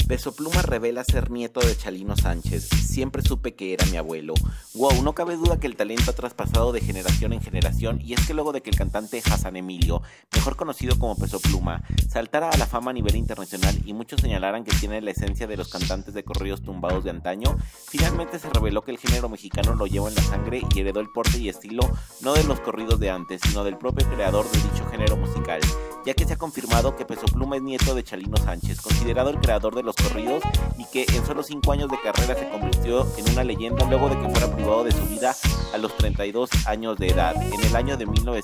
Peso Pluma revela ser nieto de Chalino Sánchez. Siempre supe que era mi abuelo. Wow, no cabe duda que el talento ha traspasado de generación en generación, y es que luego de que el cantante Hassan Emilio, mejor conocido como Peso Pluma, saltara a la fama a nivel internacional y muchos señalaran que tiene la esencia de los cantantes de corridos tumbados de antaño, finalmente se reveló que el género mexicano lo lleva en la sangre y heredó el porte y estilo no de los corridos de antes, sino del propio creador de dicho género musical, ya que se ha confirmado que Peso Pluma es nieto de Chalino Sánchez, considerado el creador de los corridos, y que en solo 5 años de carrera se convirtió en una leyenda luego de que fuera privado de su vida a los 32 años de edad, en el año de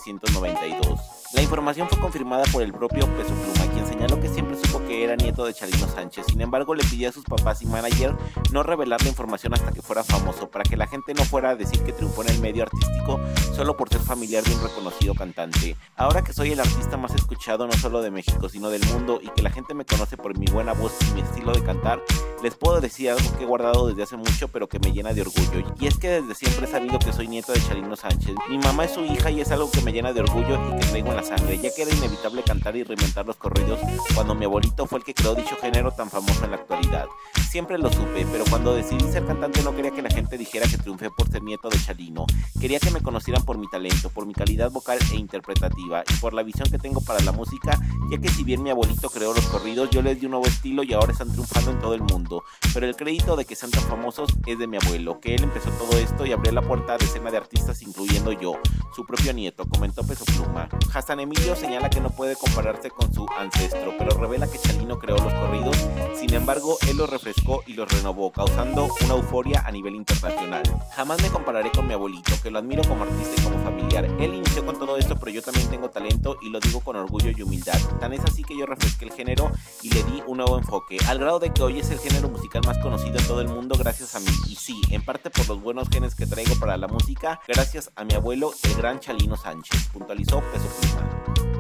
1992. La información fue confirmada por el propio Peso Pluma, quien señaló que siempre supo que era nieto de Chalino Sánchez. Sin embargo, le pidió a sus papás y manager no revelar la información hasta que fuera famoso, para que la gente no fuera a decir que triunfó en el medio artístico solo por ser familiar de un reconocido cantante. Ahora que soy el artista más escuchado no solo de México, sino del mundo, y que la gente me conoce por mi buena voz y mi estilo de cantar, les puedo decir algo que he guardado desde hace mucho, pero que me llena de orgullo. Y es que desde siempre he sabido que soy nieto de Chalino Sánchez. Mi mamá es su hija y es algo que me llena de orgullo y que traigo en la sangre, ya que era inevitable cantar y reinventar los corridos cuando mi abuelito fue el que creó dicho género tan famoso en la actualidad. Siempre lo supe, pero cuando decidí ser cantante no quería que la gente dijera que triunfé por ser nieto de Chalino. Quería que me conocieran por mi talento, por mi calidad vocal e interpretativa, y por la visión que tengo para la música, ya que si bien mi abuelito creó los corridos, yo les di un nuevo estilo y ahora están triunfando en todo el mundo. Pero el crédito de que sean tan famosos es de mi abuelo, que él empezó todo esto y abrió la puerta a decenas de artistas, incluyendo yo, su propio nieto, comentó Peso Pluma. Hassan Emilio señala que no puede compararse con su ancestro, pero revela que Chalino creó los corridos. Sin embargo, él los refrescó y los renovó, causando una euforia a nivel internacional. Jamás me compararé con mi abuelito, que lo admiro como artista y como familiar. Él inició con todo esto, pero yo también tengo talento y lo digo con orgullo y humildad. Tan es así que yo refresqué el género y le di un nuevo enfoque, al grado de que hoy es el género musical más conocido en todo el mundo gracias a mí. Y sí, en parte por los buenos genes que traigo para la música, gracias a mi abuelo, el gran Chalino Sánchez, puntualizó Peso Pluma.